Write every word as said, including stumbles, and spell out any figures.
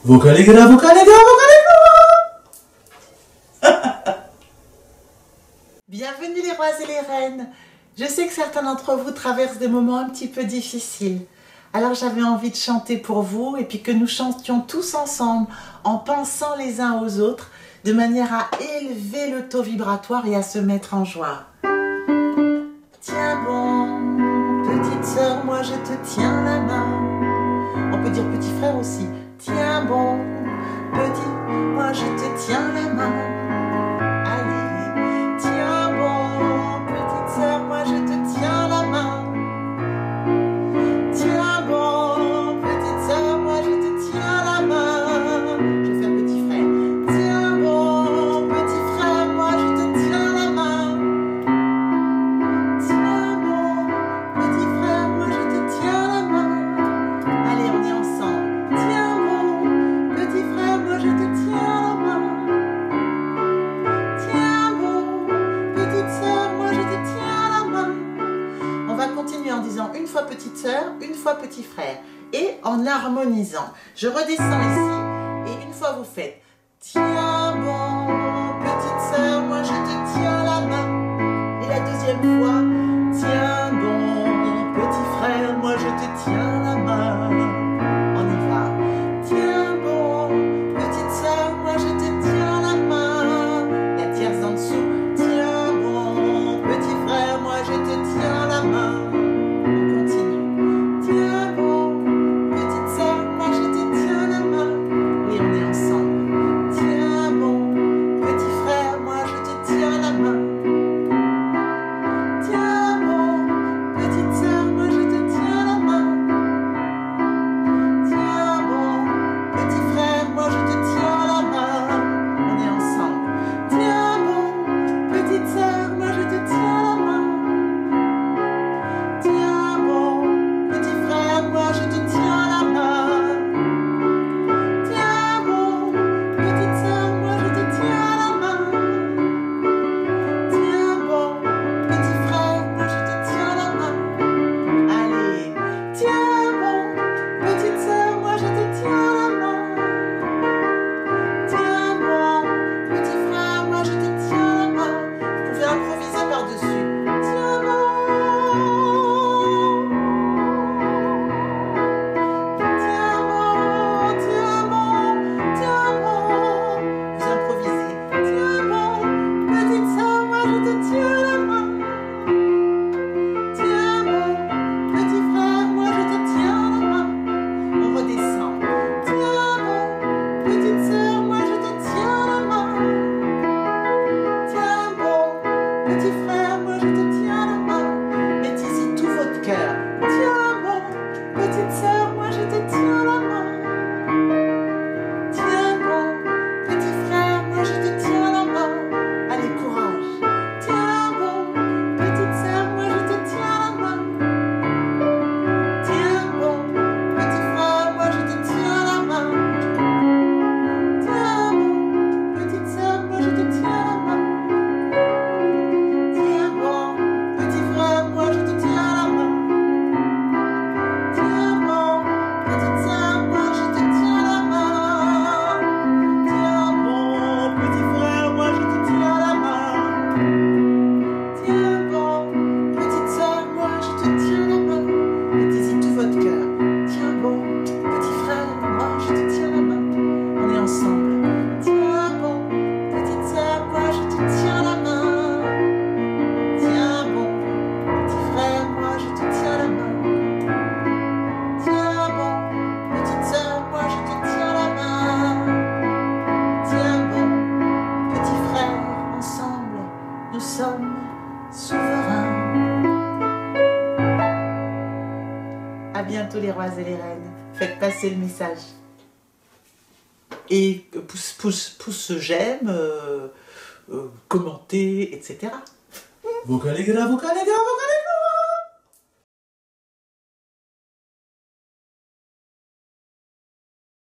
Vocaligra, vocaligra, vocaligra. Bienvenue les rois et les reines. Je sais que certains d'entre vous traversent des moments un petit peu difficiles. Alors j'avais envie de chanter pour vous et puis que nous chantions tous ensemble en pensant les uns aux autres de manière à élever le taux vibratoire et à se mettre en joie. Tiens bon, petite sœur, moi je te tiens la main. On peut dire petit frère aussi. Tiens bon, petit, moi je te tiens la main. Allez, tiens bon, petite sœur, moi je te tiens la main. Tiens bon, petite sœur, moi je te tiens la main. Je vais faire petit frère. Tiens bon, petit frère, moi je te tiens la main. Tiens bon, petit frère, moi je te tiens la main. Allez, on est ensemble. Tiens bon, petit frère, moi je te tiens la main. Tiens bon, petite sœur, moi je te tiens la main. On va continuer en disant une fois petite sœur, une fois petit frère. Et en harmonisant. Je redescends ici. Et une fois vous faites tiens bon, petite sœur, moi je te tiens la main. Et la deuxième fois, tiens bon, petit frère, moi je te tiens la main. On y va. Tiens bon, petite sœur, moi je te tiens la main. La tierce en dessous. Tiens bon, petit frère, moi je te tiens la main. On continue. Tiens bon, petite sœur, moi je te tiens la main. Et on est ensemble. Tiens bon, petit frère, moi je te tiens la main. Tiens bon, petite sœur, moi je te tiens la main. Tiens bon, petit frère, moi je te tiens la main. On est ensemble. Tiens bon, petite sœur, moi je te tiens la main. Tiens bon, petit frère, moi je te tiens la main. Tiens bon, petite sœur, moi je te tiens la main. Tiens bon, petit frère, moi je te tiens la main. Allez, tiens bon, petite sœur, moi je te tiens la main. Tiens bon, petit frère, moi je te tiens la main. Vous pouvez improviser par-dessus. Tiens bon. Tiens bon, tiens bon, tiens bon. Vous improvisez. Tiens bon, petite sœur, moi je te tiens la main. Tiens bon, petit frère, moi je te tiens la main. On redescend. Tiens bon, petite sœur, moi je te tiens la main. Tiens bon, petit frère, moi je te tiens la main. Mettez-y tout votre cœur. Tiens bon, petite sœur, moi je te tiens la main. Tiens bon, petit frère, moi je te tiens la main. Allez, courage. Tiens bon, petite sœur, moi je te tiens la main. Tiens bon, petit frère, moi je te tiens la main. Tiens bon, petite sœur, moi je te tiens la main. Tiens bon, petit frère, moi je te tiens la main. Tiens bon, petite sœur, moi je te tiens la main. Tiens bon, petit frère, moi je te tiens la main. Tiens bon, petite sœur, moi je te tiens la main. Mettez-y tout votre cœur. Tiens bon, petit frère, moi je te tiens la main. On est ensemble. Tiens bon, petite sœur, moi je te tiens la main. Tiens bon, petit frère, moi je te tiens la main. Tiens bon, petite sœur, moi je te tiens la main. Tiens bon, petit frère, ensemble, nous sommes souverains. À bientôt les rois et les reines. Faites passer le message. Et pouce, pouce, pouce j'aime, euh, euh, commentez, et cetera. Vocaligra, vocaligra, vocaligra.